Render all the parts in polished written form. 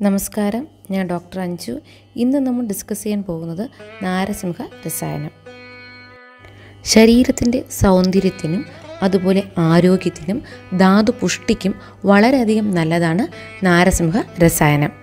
നമസ്കാരം, ഞാൻ ഡോക്ടർ അഞ്ജു. ഇന്ന് നമ്മൾ ഡിസ്കസ് ചെയ്യാൻ പോകുന്നത് നാരസിംഹ രസായനം. ശരീരത്തിൻ്റെ സൗന്ദര്യത്തിനും അതുപോലെ ആരോഗ്യത്തിനും ധാതുപുഷ്ടിക്കും വളരെയധികം നല്ലതാണ് നാരസിംഹ രസായനം.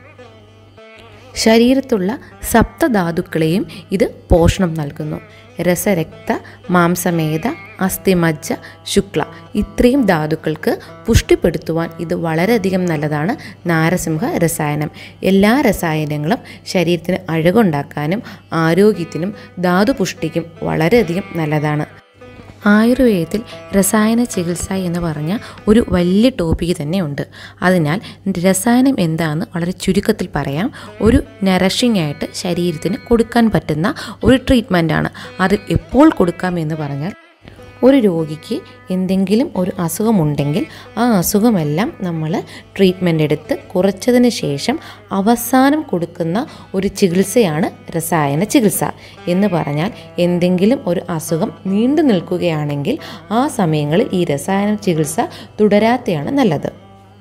ശരീരത്തുള്ള സപ്തധാതുക്കളെയും ഇത് പോഷണം നൽകുന്നു. രസരക്ത, മാംസമേധ, അസ്ഥിമജ്ജ, ശുക്ല ഇത്രയും ധാതുക്കൾക്ക് പുഷ്ടിപ്പെടുത്തുവാൻ ഇത് വളരെയധികം നല്ലതാണ് നാരസിംഹ രസായനം. എല്ലാ രസായനങ്ങളും ശരീരത്തിന് അഴകുണ്ടാക്കാനും ആരോഗ്യത്തിനും ധാതുപുഷ്ടിക്കും വളരെയധികം നല്ലതാണ്. ആയുർവേദത്തിൽ രസായന ചികിത്സ എന്ന് പറഞ്ഞ ഒരു വലിയ ടോപ്പിക്ക് തന്നെയുണ്ട്. അതിനാൽ രസായനം എന്താണെന്ന് വളരെ ചുരുക്കത്തിൽ പറയാം. ഒരു നറിഷിംഗ് ആയിട്ട് ശരീരത്തിന് കൊടുക്കാൻ പറ്റുന്ന ഒരു ട്രീറ്റ്മെൻറ്റാണ്. അത് എപ്പോൾ കൊടുക്കാം എന്ന് പറഞ്ഞാൽ, ഒരു രോഗിക്ക് എന്തെങ്കിലും ഒരു അസുഖമുണ്ടെങ്കിൽ ആ അസുഖമെല്ലാം നമ്മൾ ട്രീറ്റ്മെൻ്റ് എടുത്ത് കുറച്ചതിന് ശേഷം അവസാനം കൊടുക്കുന്ന ഒരു ചികിത്സയാണ് രസായന ചികിത്സ. എന്ന് പറഞ്ഞാൽ എന്തെങ്കിലും ഒരു അസുഖം നീണ്ടു നിൽക്കുകയാണെങ്കിൽ ആ സമയങ്ങളിൽ ഈ രസായന ചികിത്സ തുടരാത്തയാണ് നല്ലത്.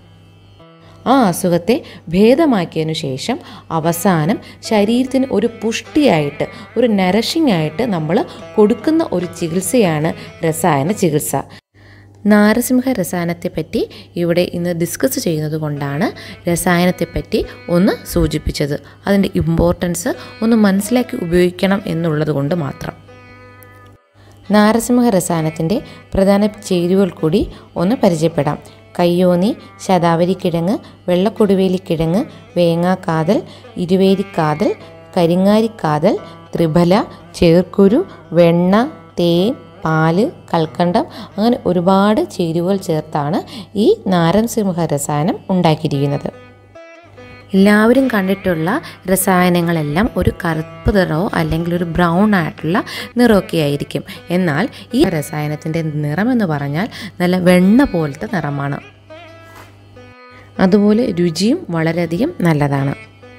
ആ അസുഖത്തെ ഭേദമാക്കിയതിനു ശേഷം അവസാനം ശരീരത്തിന് ഒരു പുഷ്ടിയായിട്ട്, ഒരു നറിഷിംഗ് ആയിട്ട് നമ്മൾ കൊടുക്കുന്ന ഒരു ചികിത്സയാണ് രസായന ചികിത്സ. നാരസിംഹ രസായനത്തെപ്പറ്റി ഇവിടെ ഇന്ന് ഡിസ്കസ് ചെയ്യുന്നത് കൊണ്ടാണ് രസായനത്തെപ്പറ്റി ഒന്ന് സൂചിപ്പിച്ചത്. അതിൻ്റെ ഇമ്പോർട്ടൻസ് ഒന്ന് മനസ്സിലാക്കി ഉപയോഗിക്കണം എന്നുള്ളത് കൊണ്ട് മാത്രം. നാരസിംഹ രസായനത്തിൻ്റെ പ്രധാന ചേരുവകൾ കൂടി ഒന്ന് പരിചയപ്പെടാം. കയ്യോന്നി, ശതാവരിക്കിഴങ്ങ്, വെള്ളക്കൊടുവേലിക്കിഴങ്ങ്, വേങ്ങാക്കാതൽ, ഇരുവേരിക്കാതൽ, കരിങ്ങാരിക്കാതൽ, ത്രിഫല, ചേർക്കുരു, വെണ്ണ, തേൻ, പാല്, കൽക്കണ്ടം, അങ്ങനെ ഒരുപാട് ചേരുവകൾ ചേർത്താണ് ഈ നാരസിംഹ രസായനം ഉണ്ടാക്കിയിരിക്കുന്നത്. എല്ലാവരും കണ്ടിട്ടുള്ള രസായനങ്ങളെല്ലാം ഒരു കറുപ്പ് നിറമോ അല്ലെങ്കിൽ ഒരു ബ്രൗൺ ആയിട്ടുള്ള നിറമൊക്കെ ആയിരിക്കും. എന്നാൽ ഈ രസായനത്തിൻ്റെ നിറമെന്ന് പറഞ്ഞാൽ നല്ല വെണ്ണ പോലത്തെ നിറമാണ്. അതുപോലെ രുചിയും വളരെയധികം നല്ലതാണ്.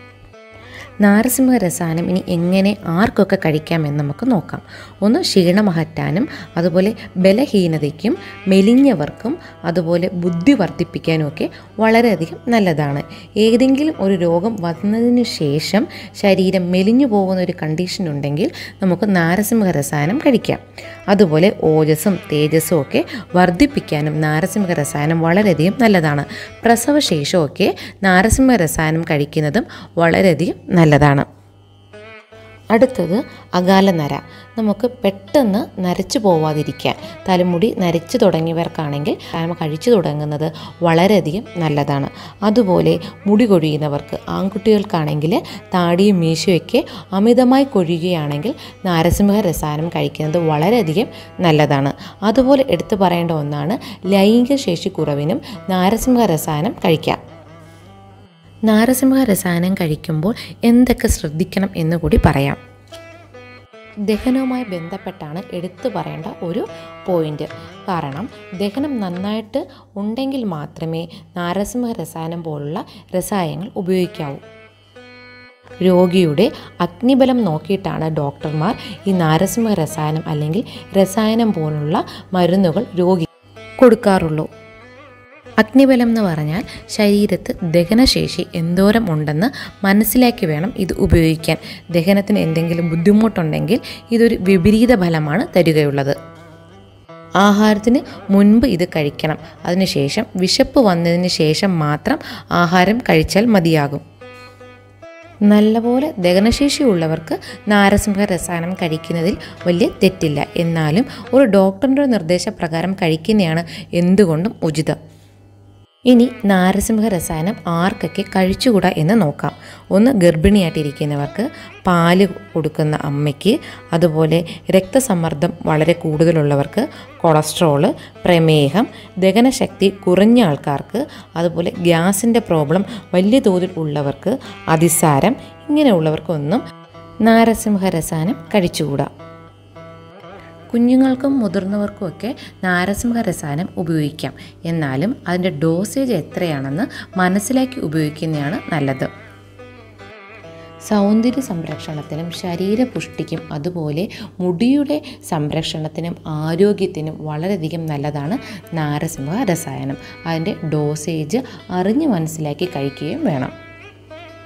നാരസിംഹ രസായനം ഇനി എങ്ങനെ ആർക്കൊക്കെ കഴിക്കാമെന്ന് നമുക്ക് നോക്കാം. ഒന്ന്, ക്ഷീണം അകറ്റാനും അതുപോലെ ബലഹീനതയ്ക്കും മെലിഞ്ഞവർക്കും അതുപോലെ ബുദ്ധി വർദ്ധിപ്പിക്കാനുമൊക്കെ വളരെയധികം നല്ലതാണ്. ഏതെങ്കിലും ഒരു രോഗം വന്നതിന് ശേഷം ശരീരം മെലിഞ്ഞു പോകുന്ന ഒരു കണ്ടീഷൻ ഉണ്ടെങ്കിൽ നമുക്ക് നാരസിംഹ രസായനം കഴിക്കാം. അതുപോലെ ഓജസ്സും തേജസ്സും ഒക്കെ വർദ്ധിപ്പിക്കാനും നാരസിംഹ രസായനം വളരെയധികം നല്ലതാണ്. പ്രസവശേഷമൊക്കെ നാരസിംഹ രസായനം കഴിക്കുന്നതും വളരെയധികം നല്ലതാണ്. അടുത്തത് അകാലനര. നമുക്ക് പെട്ടെന്ന് നരച്ചു പോവാതിരിക്കാൻ, തലമുടി നരച്ചു തുടങ്ങിയവർക്കാണെങ്കിൽ കഴിച്ചു തുടങ്ങുന്നത് വളരെയധികം നല്ലതാണ്. അതുപോലെ മുടി കൊഴിയുന്നവർക്ക്, ആൺകുട്ടികൾക്കാണെങ്കിൽ താടിയും മീശയൊക്കെ അമിതമായി കൊഴിയുകയാണെങ്കിൽ നാരസിംഹ രസായനം കഴിക്കുന്നത് വളരെയധികം നല്ലതാണ്. അതുപോലെ എടുത്തു പറയേണ്ട ഒന്നാണ്, ലൈംഗിക ശേഷി കുറവിനും നാരസിംഹ രസായനം കഴിക്കാം. നാരസിംഹ രസായനം കഴിക്കുമ്പോൾ എന്തൊക്കെ ശ്രദ്ധിക്കണം എന്ന് കൂടി പറയാം. ദഹനവുമായി ബന്ധപ്പെട്ടാണ് എടുത്തു പറയേണ്ട ഒരു പോയിന്റ്. കാരണം ദഹനം നന്നായിട്ട് ഉണ്ടെങ്കിൽ മാത്രമേ നാരസിംഹ രസായനം പോലുള്ള രസായനങ്ങൾ ഉപയോഗിക്കാവൂ. രോഗിയുടെ അഗ്നിബലം നോക്കിയിട്ടാണ് ഡോക്ടർമാർ ഈ നാരസിംഹ രസായനം അല്ലെങ്കിൽ രസായനം പോലുള്ള മരുന്നുകൾ രോഗി കൊടുക്കാറുള്ളൂ. അഗ്നിബലം എന്ന് പറഞ്ഞാൽ ശരീരത്ത് ദഹനശേഷി എന്തോരം ഉണ്ടെന്ന് മനസ്സിലാക്കി വേണം ഇത് ഉപയോഗിക്കാൻ. ദഹനത്തിന് എന്തെങ്കിലും ബുദ്ധിമുട്ടുണ്ടെങ്കിൽ ഇതൊരു വിപരീത ഫലമാണ് തരികയുള്ളത്. ആഹാരത്തിന് മുൻപ് ഇത് കഴിക്കണം. അതിനുശേഷം വിശപ്പ് വന്നതിന് ശേഷം മാത്രം ആഹാരം കഴിച്ചാൽ മതിയാകും. നല്ലപോലെ ദഹനശേഷി ഉള്ളവർക്ക് നാരസിംഹ രസായനം കഴിക്കുന്നതിൽ വലിയ തെറ്റില്ല. എന്നാലും ഒരു ഡോക്ടറിൻ്റെ നിർദ്ദേശപ്രകാരം കഴിക്കുന്നതാണ് എന്തുകൊണ്ടും ഉചിതം. ഇനി നാരസിംഹ രസായനം ആർക്കൊക്കെ കഴിച്ചുകൂടാ എന്ന് നോക്കാം. ഒന്ന്, ഗർഭിണിയായിട്ടിരിക്കുന്നവർക്ക്, പാല് കൊടുക്കുന്ന അമ്മയ്ക്ക്, അതുപോലെ രക്തസമ്മർദ്ദം വളരെ കൂടുതലുള്ളവർക്ക്, കൊളസ്ട്രോള്, പ്രമേഹം, ദഹനശക്തി കുറഞ്ഞ ആൾക്കാർക്ക്, അതുപോലെ ഗ്യാസിൻ്റെ പ്രോബ്ലം വലിയ തോതിൽ ഉള്ളവർക്ക്, അതിസാരം, ഇങ്ങനെയുള്ളവർക്കൊന്നും നാരസിംഹ രസായനം കഴിച്ചുകൂടാ. കുഞ്ഞുങ്ങൾക്കും മുതിർന്നവർക്കുമൊക്കെ നാരസിംഹ രസായനം ഉപയോഗിക്കാം. എന്നാലും അതിൻ്റെ ഡോസേജ് എത്രയാണെന്ന് മനസ്സിലാക്കി ഉപയോഗിക്കുന്നതാണ് നല്ലത്. സൗന്ദര്യ സംരക്ഷണത്തിനും ശരീരപുഷ്ടിക്കും അതുപോലെ മുടിയുടെ സംരക്ഷണത്തിനും ആരോഗ്യത്തിനും വളരെയധികം നല്ലതാണ് നാരസിംഹ രസായനം. അതിൻ്റെ ഡോസേജ് അറിഞ്ഞ് മനസ്സിലാക്കി കഴിക്കുകയും വേണം.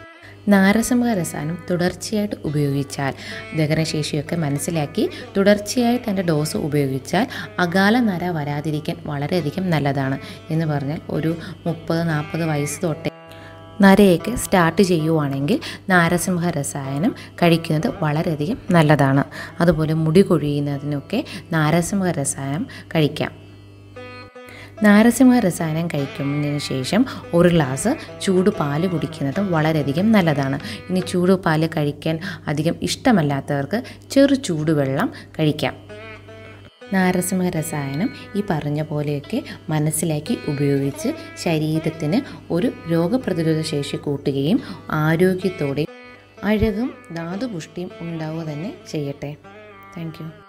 നാരസിംഹരസായനം തുടർച്ചയായിട്ട് ഉപയോഗിച്ചാൽ, ദഹനശേഷിയൊക്കെ മനസ്സിലാക്കി തുടർച്ചയായിട്ട് അതിൻ്റെ ഡോസ് ഉപയോഗിച്ചാൽ അകാല നര വരാതിരിക്കാൻ വളരെയധികം നല്ലതാണ്. എന്ന് പറഞ്ഞാൽ ഒരു 30-40 വയസ്സ് തൊട്ടേ നരയൊക്കെ സ്റ്റാർട്ട് ചെയ്യുവാണെങ്കിൽ നാരസിംഹരസായനം കഴിക്കുന്നത് വളരെയധികം നല്ലതാണ്. അതുപോലെ മുടി കൊഴിയുന്നതിനൊക്കെ നാരസിംഹരസായനം കഴിക്കാം. നാരസിംഹരസായനം കഴിക്കുന്നതിന് ശേഷം 1 ഗ്ലാസ് ചൂട് പാല് കുടിക്കുന്നത് വളരെയധികം നല്ലതാണ്. ഇനി ചൂട് പാല് കഴിക്കാൻ അധികം ഇഷ്ടമല്ലാത്തവർക്ക് ചെറു ചൂടുവെള്ളം കഴിക്കാം. നാരസിംഹരസായനം ഈ പറഞ്ഞ പോലെയൊക്കെ മനസ്സിലാക്കി ഉപയോഗിച്ച് ശരീരത്തിന് ഒരു രോഗപ്രതിരോധ ശേഷി കൂട്ടുകയും ആരോഗ്യത്തോടെയും അഴകും ധാതുപുഷ്ടിയും ഉണ്ടാവുക തന്നെ ചെയ്യട്ടെ. Thank U.